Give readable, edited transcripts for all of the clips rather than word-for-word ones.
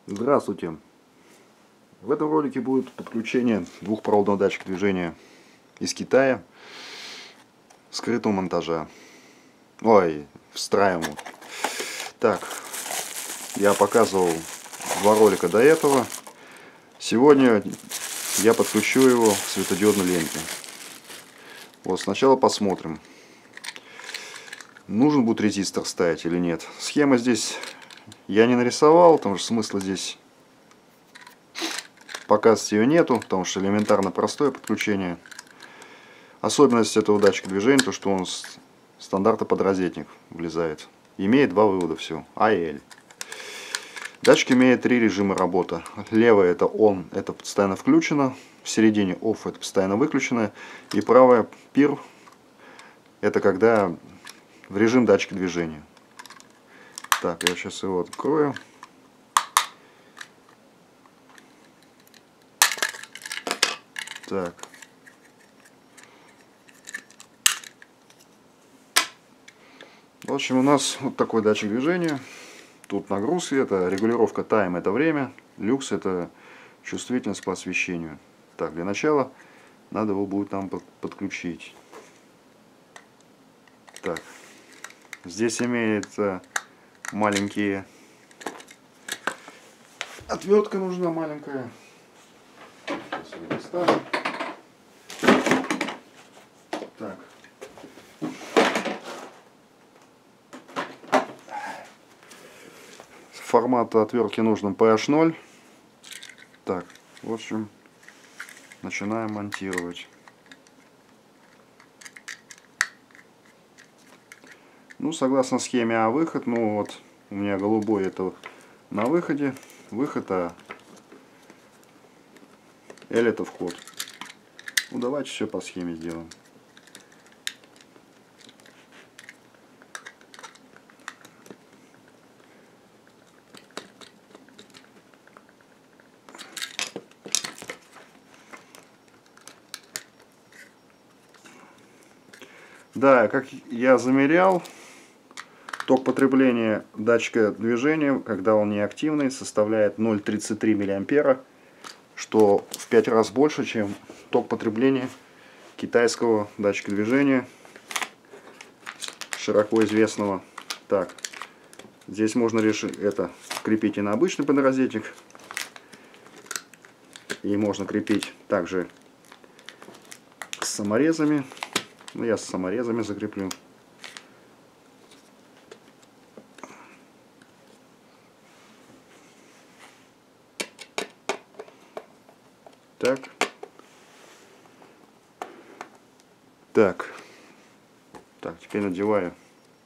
Здравствуйте! В этом ролике будет подключение двухпроводного датчика движения из Китая скрытого монтажа. Ой, встраиваемого. Так, я показывал два ролика до этого. Сегодня я подключу его к светодиодной ленте. Вот, сначала посмотрим, нужен будет резистор ставить или нет. Схема здесь я не нарисовал, потому что смысла здесь показывать ее нету, потому что элементарно простое подключение. Особенность этого датчика движения, то что он стандартно под розетник влезает. Имеет два вывода, все, А и Л. Датчик имеет три режима работы. Левый это ON, это постоянно включено. В середине OFF, это постоянно выключено. И правая PIR, это когда в режим датчика движения. Так, я сейчас его открою. Так. В общем, у нас вот такой датчик движения. Тут нагрузки, это регулировка тайм, это время. Люкс, это чувствительность по освещению. Так, для начала надо его будет нам подключить. Так, здесь имеется маленькие... Отвертка нужна маленькая. Сейчас ее достану. Так. Формат отвертки нужен PH0. Так, в общем, начинаем монтировать. Ну, согласно схеме А выход, ну вот у меня голубой это на выходе, выход, а L это вход. Ну, давайте все по схеме сделаем. Да, как я замерял, ток потребления датчика движения, когда он неактивный, составляет 0,33 мА, что в 5 раз больше, чем ток потребления китайского датчика движения, широко известного. Так, здесь можно решить это, крепить и на обычный подразетник, и можно крепить также с саморезами. Ну, я с саморезами закреплю. Так. Так, теперь надеваю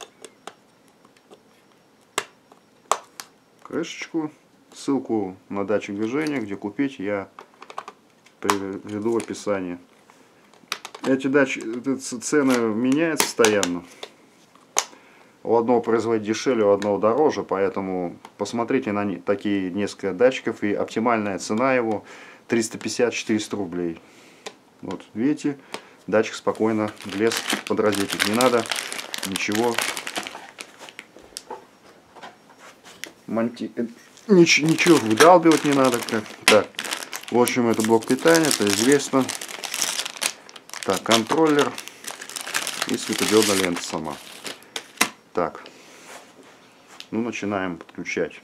крышечку. Ссылку на датчик движения, где купить, я приведу в описании. Эти цены меняются постоянно. У одного производителя дешевле, у одного дороже, поэтому посмотрите на такие несколько датчиков, и оптимальная цена его 350-400 рублей. Вот, видите, датчик спокойно влез под розетник, не надо ничего ничего выдалбивать не надо. Так, в общем, это блок питания, это известно. Так, контроллер и светодиодная лента сама. Так, ну начинаем подключать.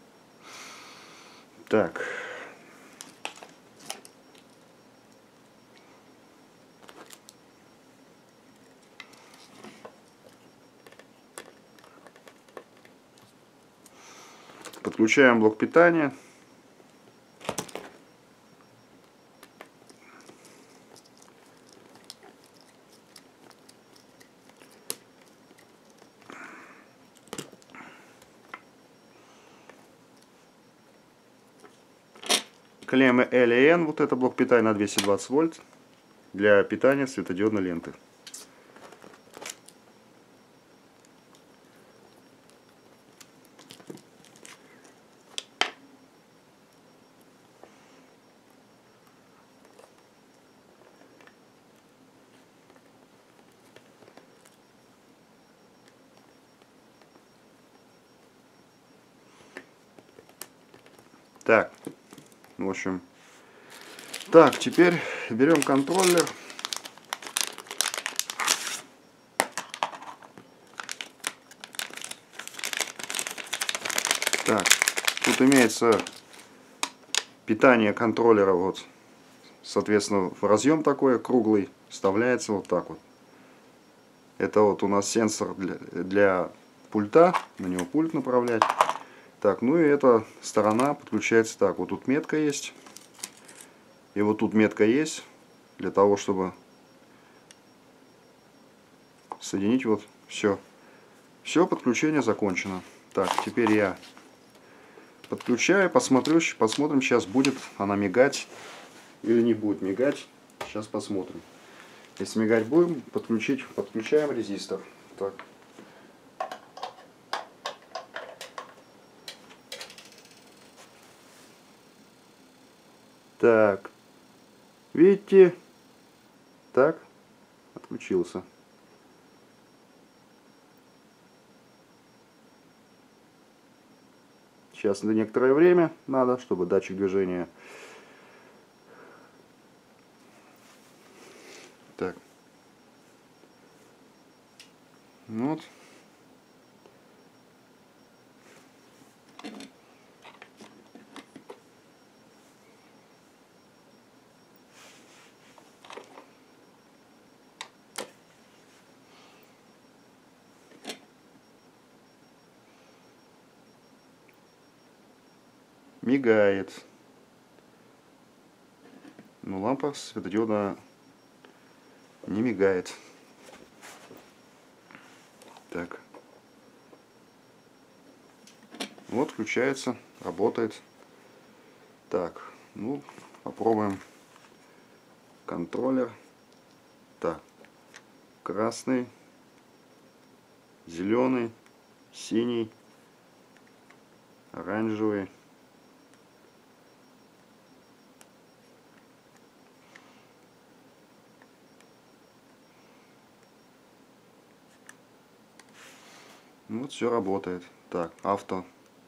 Так. Подключаем блок питания. Клеммы L и N, вот это блок питания на 220 вольт для питания светодиодной ленты. Так, в общем. Так, теперь берем контроллер. Так, тут имеется питание контроллера, вот, соответственно, в разъем такой круглый, вставляется вот так вот. Это вот у нас сенсор для пульта, на него пульт направлять. Так, ну и эта сторона подключается так, вот тут метка есть, и вот тут метка есть, для того, чтобы соединить, вот, все. Все, подключение закончено. Так, теперь я подключаю, посмотрим, сейчас будет она мигать или не будет мигать. Сейчас посмотрим. Если мигать будем, подключаем резистор. Так. Так. Видите? Так. Отключился. Сейчас на некоторое время надо, чтобы датчик движения. Так. Вот. Мигает. Но лампа светодиодная не мигает. Так. Вот включается, работает. Так, ну, попробуем контроллер. Так, красный, зеленый, синий, оранжевый. Вот все работает. Так, авто.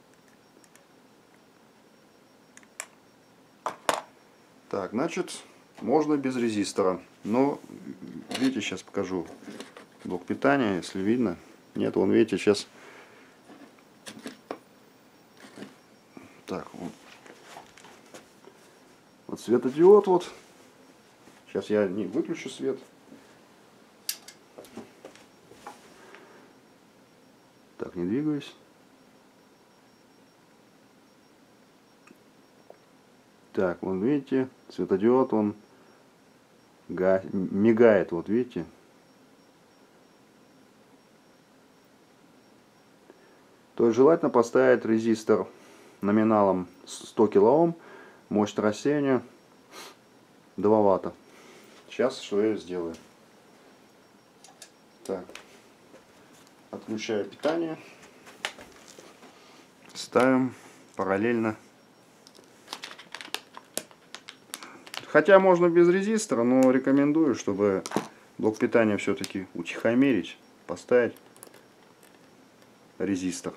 Так, значит, можно без резистора. Но, видите, сейчас покажу блок питания, если видно. Нет, вон, видите, сейчас. Так, вот светодиод, вот. Сейчас я не выключу свет. Так, не двигаюсь. Так, вон, видите, светодиод, он мигает, вот видите. То есть желательно поставить резистор номиналом 100 кОм, мощность рассеяния 2 Вт. Сейчас что я сделаю. Так, отключаю питание, ставим параллельно. Хотя можно без резистора, но рекомендую, чтобы блок питания все-таки утихомирить, поставить резистор.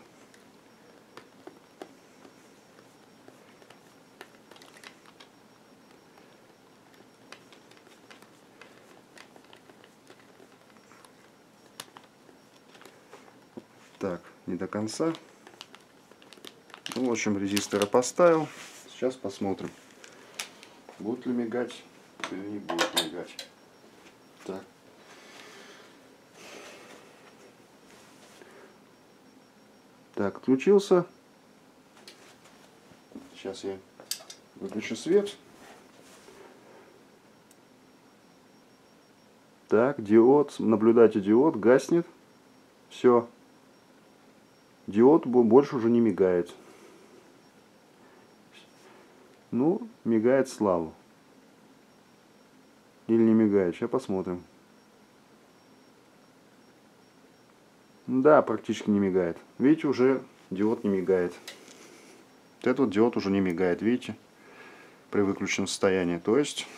Так, не до конца. Ну, в общем, резистора поставил. Сейчас посмотрим, будет ли мигать или не будет мигать. Так. Так, отключился. Сейчас я выключу свет. Так, диод, наблюдайте, диод гаснет. Все. Диод больше уже не мигает. Ну, мигает слабо. Или не мигает. Сейчас посмотрим. Да, практически не мигает. Видите, уже диод не мигает. Вот этот диод уже не мигает, видите? При выключенном состоянии. То есть...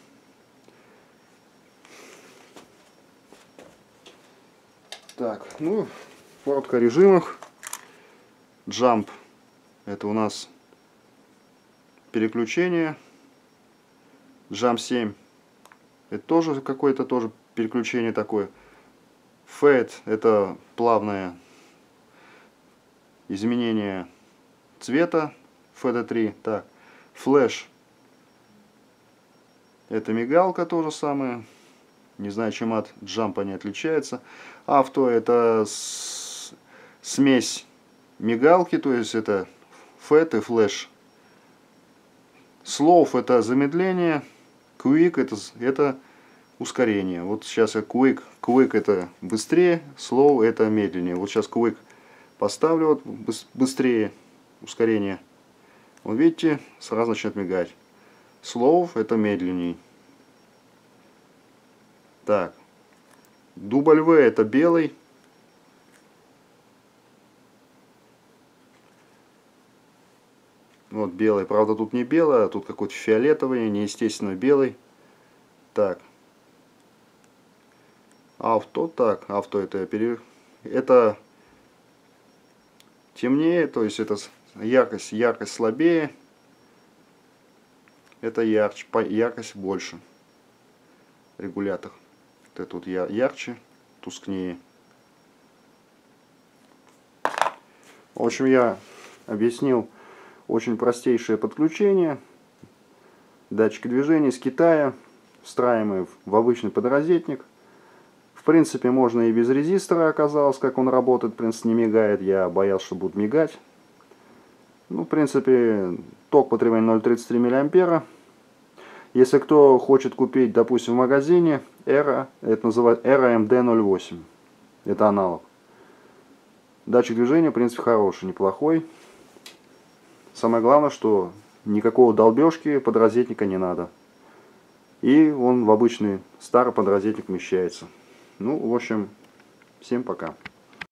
Так, ну, в режимах. Jump. Это у нас переключение. Jump 7. Это тоже какое-то тоже переключение такое. Fade это плавное изменение цвета. Fade 3. Так. Flash это мигалка тоже самое. Не знаю, чем от джампа не отличается. Авто это смесь мигалки, то есть это Fade и Flash. Slow это замедление. Quick это ускорение. Вот сейчас я Quick. Quick это быстрее, Slow это медленнее. Вот сейчас Quick поставлю, вот быстрее, ускорение. Вот видите, сразу начнет мигать. Slow это медленней. Так. W это белый. Вот белый. Правда тут не белый, а тут какой-то фиолетовый, неестественно белый. Так. Авто. Так. Авто это темнее, то есть это яркость слабее. Это ярче, яркость больше. Регулятор. Вот это тут ярче, тускнее. В общем, я объяснил очень простейшее подключение. Датчики движения из Китая, встраиваемые в обычный подрозетник. В принципе, можно и без резистора, оказалось, как он работает. В принципе, не мигает. Я боялся, что будет мигать. Ну, в принципе, ток потребления 0,33 мА. Если кто хочет купить, допустим, в магазине, это называют Era MD08. Это аналог. Датчик движения, в принципе, хороший, неплохой. Самое главное, что никакого долбежки подрозетника не надо. И он в обычный старый подрозетник вмещается. Ну, в общем, всем пока.